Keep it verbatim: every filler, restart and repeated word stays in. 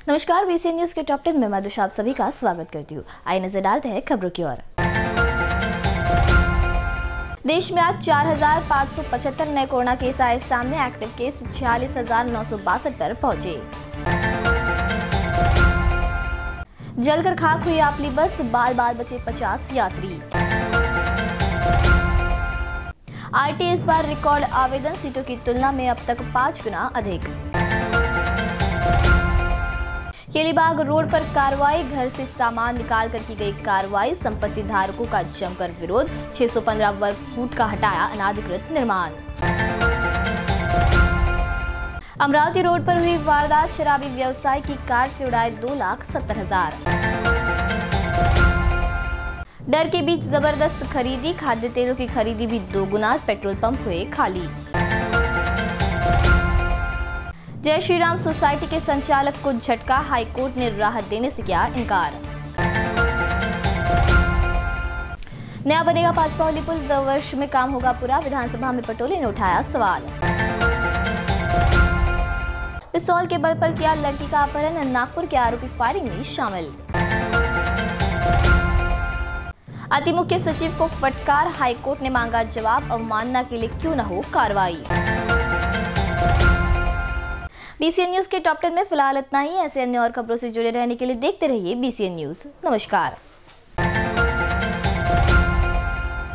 नमस्कार, BCN news के top ten में मधुशा आप सभी का स्वागत करती हूँ। आइए नजर डालते हैं खबरों की ओर। देश में आज चार हजार पाँच सौ पचहत्तर नए कोरोना केस आए सामने। एक्टिव केस छियालीस हजार नौ सौ बासठ पर पहुंचे। जलकर खाक हुई आपली बस, बाल बाल बचे पचास यात्री। आरटी इस बार रिकॉर्ड आवेदन, सीटों की तुलना में अब तक पांच गुना अधिक। केलीबाग रोड पर कार्रवाई, घर से सामान निकाल कर की गई कार्रवाई। संपत्ति धारकों का जमकर विरोध, छह सौ पंद्रह वर्ग फुट का हटाया अनाधिकृत निर्माण। अमरावती रोड पर हुई वारदात, शराबी व्यवसायी की कार से उड़ाए दो लाख सत्तर हजार। डर के बीच जबरदस्त खरीदी, खाद्य तेलों की खरीदी भी दोगुना, पेट्रोल पंप हुए खाली। जय श्री राम सोसाइटी के संचालक को झटका, हाईकोर्ट ने राहत देने से किया इनकार। नया बनेगा पांचपावली पुल, दो वर्ष में काम होगा पूरा, विधानसभा में पटोले ने उठाया सवाल। पिस्तौल के बल पर किया लड़की का अपहरण, नागपुर के आरोपी फायरिंग में शामिल। अति मुख्य सचिव को फटकार, हाईकोर्ट ने मांगा जवाब, अवमानना के लिए क्यों न हो कार्रवाई। बीसीएन न्यूज के टॉप टेन में फिलहाल इतना ही। ऐसे अन्य और खबरों से जुड़े रहने के लिए देखते रहिए बीसीएन न्यूज। नमस्कार।